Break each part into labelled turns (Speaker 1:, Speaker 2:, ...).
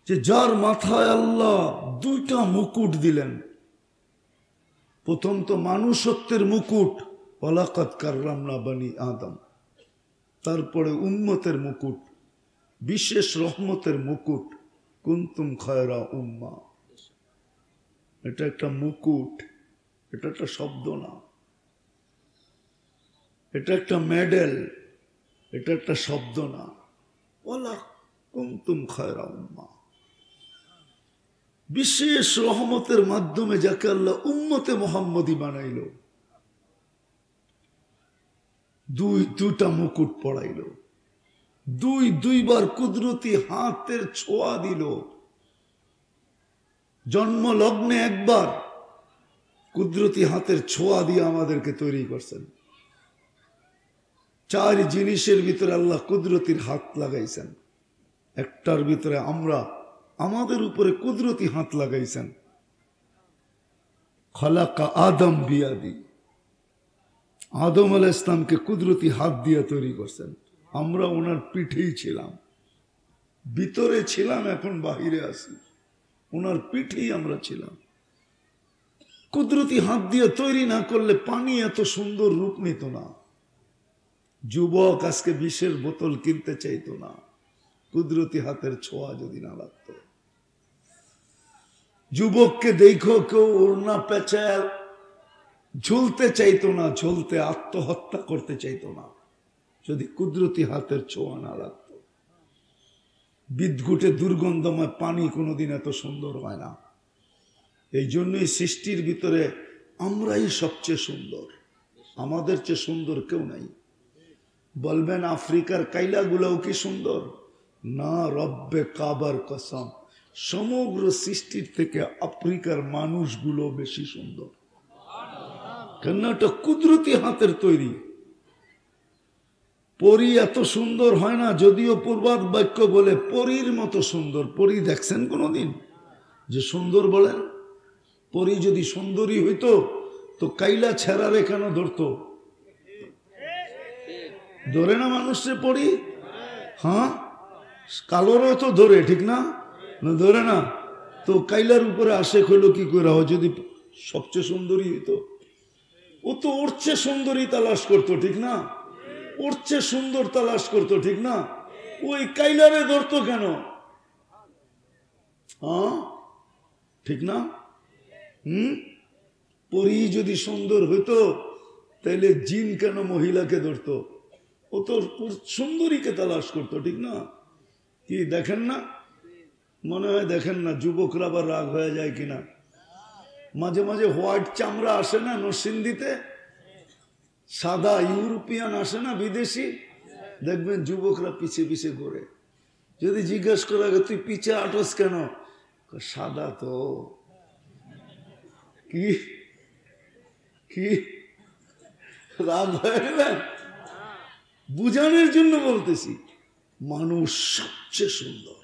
Speaker 1: যে যার মাথায় আল্লাহ দুইটা মুকুট দিলেন। প্রথম তো মানুষত্বের মুকুট, ওয়ালাকাদ কাররামনা বানি আদম। তারপরে উম্মতের মুকুট, বিশেষ রহমতের মুকুট, কুনতুম খায়রা উম্মাহ। এটা একটা মুকুট, এটা একটা শব্দ না। এটা একটা মেডেল, এটা একটা শব্দ না। ওয়ালা কুনতুম খায়রা উম্মাহ, বিশেষ রহমতের মাধ্যমে যাকে আল্লাহ উম্মতে মুহাম্মদী বানাইল, দুইটা মুকুট পড়াইল, দুইবার কুদরতি হাতের ছোঁয়া দিল। জন্ম লগ্নে একবার কুদরতি হাতের ছোঁয়া দিয়ে আমাদেরকে তৈরি করছেন। চার জিনিসের ভিতরে আল্লাহ কুদরতির হাত লাগাইছেন। একটার ভিতরে আমরা, আমাদের উপরে কুদরতি হাত লাগাইছেন। খালাকা আদম বিয়াদি, আদম আলাইহিস সালামকে কুদরতি হাত দিয়ে তৈরি করছেন। আমরা ওনার পিঠেই ছিলাম, ভিতরে ছিলাম, এখন বাহিরে আছি। ওনার পিঠেই আমরা ছিলাম। কুদরতি হাত দিয়ে তৈরি না করলে পানি এত সুন্দর রূপ নিত না। যুবক আজকে বিষের বোতল কিনতে চাইতো না, কুদরতি হাতের ছোঁয়া যদি না লাগতো। যুবককে দেখো কেউ ওড়না পেঁচায় ঝুলতে চাইতো না, ঝুলতে আত্মহত্যা করতে চাইতো না, যদি কুদরতি হাতের ছোঁয়া না লাগতো। বিদঘুটে দুর্গন্ধময় পানি কোনোদিন এত সুন্দর হয় না। এই জন্যই সৃষ্টির ভিতরে আমরাই সবচেয়ে সুন্দর, আমাদের চেয়ে সুন্দর কেউ নাই। বলবেন আফ্রিকার কাইলাগুলোও কি সুন্দর? না, রব্বে কাবার কসম, সমগ্র সৃষ্টির থেকে আফ্রিকার মানুষগুলো বেশি সুন্দর। কেন? এটা কুদরতি হাতের তৈরি। পরী এত সুন্দর হয় না, যদিও পূর্বাদ বাক্য বলে পরীর মতো সুন্দর। পরী দেখছেন কোনোদিন যে সুন্দর বলেন? পরী যদি সুন্দরী হইতো তো কাইলা ছেড়ারে কেন ধরতো? ধরে না মানুষে পরী? হ্যাঁ, কালোরও তো ধরে, ঠিক না? ধরে না তো কাইলার উপরে আসে হইল কি করে? যদি সবচেয়ে সুন্দরী হইতো, ও তো ওর চেয়ে সুন্দরী তালাশ করতো, ঠিক না? ওর চেয়ে সুন্দর তালাশ করতো, ঠিক না? ওই কাইলারে ধরতো কেন? হ্যাঁ, ঠিক না? পরী যদি সুন্দর হইতো তাইলে জিন কেন মহিলাকে ধরতো? ও তো সুন্দরীকে তালাশ করতো, ঠিক না? কি দেখেন না? মনে হয় দেখেন না? যুবকরা আবার রাগ হয়ে যায় কিনা। মাঝে মাঝে হোয়াইট চামড়া আসে না নরসিংদীতে, সাদা ইউরোপিয়ান আসে না বিদেশি, দেখবেন যুবকরা পিছে পিছে ঘোরে। যদি জিজ্ঞেস করা তুই পিছে আটস কেন? সাদা তো। কি কি রাগ হয়ে গেলেন? বুঝানোর জন্য বলতেছি, মানুষ সবচেয়ে সুন্দর,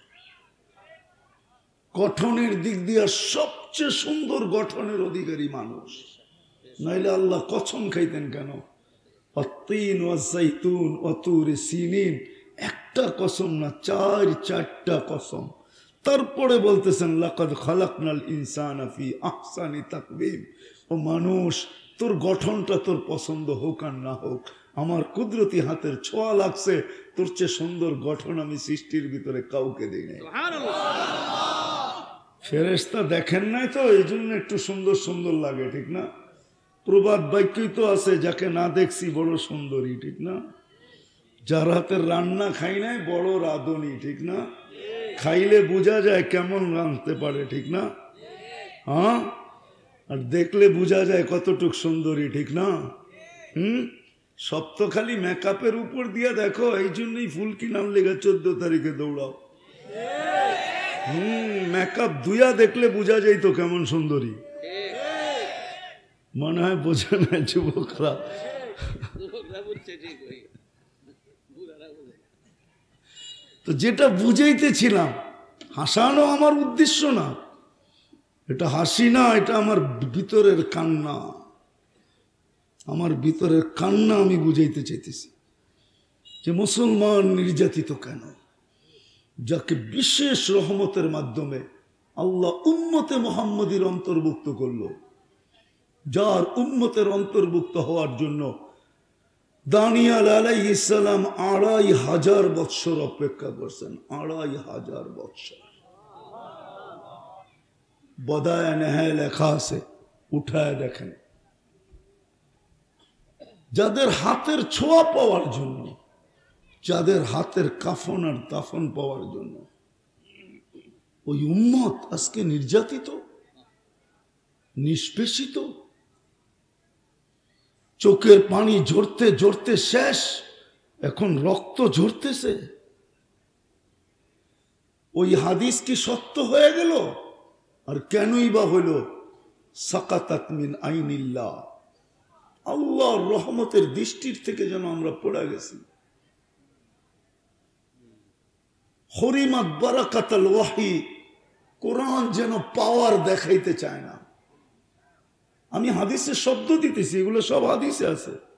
Speaker 1: গঠনের দিক দিয়ে সবচেয়ে সুন্দর গঠনের অধিকারী মানুষ। নাইলে আল্লাহ কসম খাইতেন কেন? অত্তিন ওয়াজাইতুন ওয়াতুরে সিনিন, একটা কসম না, চারটা কসম। তারপরে বলতেছেন লাকাদ খালাকনাল ইনসানা ফি আহসানি তাকবীম। ও মানুষ, তোর গঠনটা তোর পছন্দ হোক আর না হোক, আমার কুদরতি হাতের ছোঁয়া লাগছে। তোর চেয়ে সুন্দর গঠন আমি সৃষ্টির ভিতরে কাউকে দিই নাই। ফেরেশতা দেখেন নাই তো, এই জন্য একটু সুন্দর সুন্দর লাগে, ঠিক না? প্রবাদ বাক্যই তো আছে, যাকে না দেখছি বড় সুন্দরী, ঠিক না? যার হাতের রান্না খাই নাই বড় রাঁধুনি, ঠিক না? খাইলে বোঝা যায় কেমন রাঁধতে পারে, ঠিক না? হ্যাঁ, আর দেখলে বোঝা যায় কতটুক সুন্দরী, ঠিক না? সব তো খালি মেকআপের উপর দিয়ে দেখো। এই জন্যই ফুল কিনার লেগে 14 তারিখে দৌড়াও। মেকআপ ধুইয়া দেখলে বোঝা যায় তো কেমন সুন্দরী। মনে হয় বোঝে না যুবকরা। তো যেটা বুঝাইতেছিলাম, হাসানো আমার উদ্দেশ্য না, এটা হাসি না, এটা আমার ভিতরের কান্না। আমার ভিতরের কান্না আমি বুঝাইতে চাইতেছি যে মুসলমান নির্যাতিত কেন, যাকে বিশেষ রহমতের মাধ্যমে আল্লাহ উম্মতে মুহাম্মদীর অন্তর্ভুক্ত করলো, যার উম্মতের অন্তর্ভুক্ত হওয়ার জন্য দানিয়াল আলাইহিস সালাম ২৫০০ বৎসর অপেক্ষা করছেন। ২৫০০ বৎসর। বদায় নেহায় লেখা আছে, উঠায় দেখেন। যাদের হাতের ছোঁয়া পাওয়ার জন্য, যাদের হাতের কাফন আর দাফন পাওয়ার জন্য ওই উম্মত আজকে নির্যাতিত, নিষ্পেষিত, চোখের পানি ঝরতে ঝরতে শেষ, এখন রক্ত ঝরতেছে। ওই হাদিস কি সত্য হয়ে গেল? আর কেনই বা হইল? সাকাতাত মিন আইনিল্লাহ, আল্লাহর রহমতের দৃষ্টির থেকে যেন আমরা পড়ে গেছি। হরিমাত বারাকাতাল ওয়াহি, কোরআন যেন পাওয়ার দেখাইতে চায় না। আমি হাদিসের শব্দ দিতেছি, এগুলো সব হাদিসে আছে।